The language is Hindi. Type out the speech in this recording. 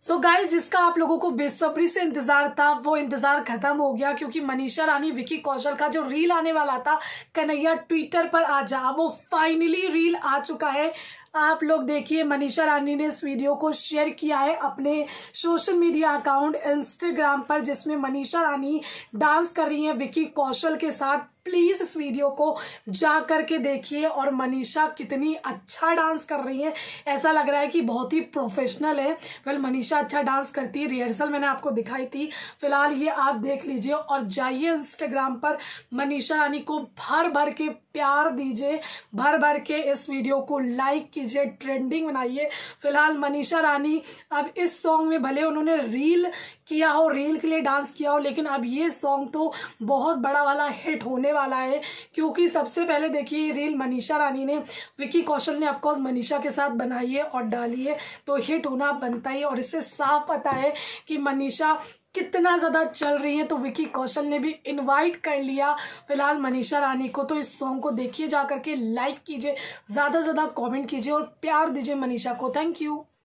सो गाइस, जिसका आप लोगों को बेसब्री से इंतजार था वो इंतजार खत्म हो गया, क्योंकि मनीषा रानी विकी कौशल का जो रील आने वाला था कन्हैया ट्विटर पर आ जा, वो फाइनली रील आ चुका है। आप लोग देखिए, मनीषा रानी ने इस वीडियो को शेयर किया है अपने सोशल मीडिया अकाउंट इंस्टाग्राम पर, जिसमें मनीषा रानी डांस कर रही है विकी कौशल के साथ। प्लीज इस वीडियो को जा करके देखिए, और मनीषा कितनी अच्छा डांस कर रही है, ऐसा लग रहा है कि बहुत ही प्रोफेशनल है। वेल, मनीषा अच्छा डांस करती है, रिहर्सल मैंने आपको दिखाई थी। फिलहाल ये आप देख लीजिए और जाइए इंस्टाग्राम पर मनीषा रानी को भर भर के प्यार दीजिए, भर भर के इस वीडियो को लाइक कीजिए, ट्रेंडिंग बनाइए। फिलहाल मनीषा रानी अब इस सॉन्ग में भले उन्होंने रील किया हो, रील के लिए डांस किया हो, लेकिन अब ये सॉन्ग तो बहुत बड़ा वाला हिट होने वाला है, क्योंकि सबसे पहले देखिए रील मनीषा रानी ने, विकी कौशल ने ऑफकोर्स मनीषा के साथ बनाई है और डाली है, तो हिट होना बनता ही। और इससे साफ पता है कि मनीषा कितना ज्यादा चल रही है, तो विकी कौशल ने भी इनवाइट कर लिया फिलहाल मनीषा रानी को। तो इस सॉन्ग को देखिए, जा करके लाइक कीजिए, ज्यादा से ज्यादा कमेंट कीजिए और प्यार दीजिए मनीषा को। Thank you.